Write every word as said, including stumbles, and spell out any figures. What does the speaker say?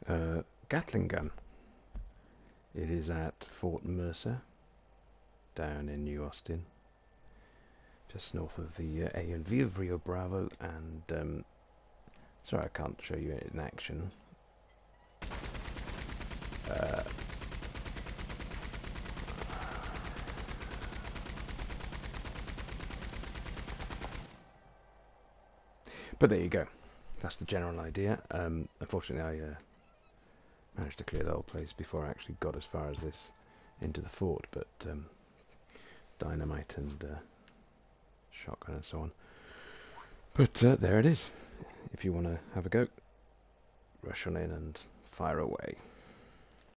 uh, Gatling gun. It is at Fort Mercer, down in New Austin, just north of the uh, A and V of Rio Bravo. And um, sorry, I can't show you it in action. Uh, but there you go. That's the general idea. Um, unfortunately, I uh, managed to clear the whole place before I actually got as far as this into the fort. But um, dynamite and uh, shotgun and so on. But uh, there it is. If you want to have a go, rush on in and fire away.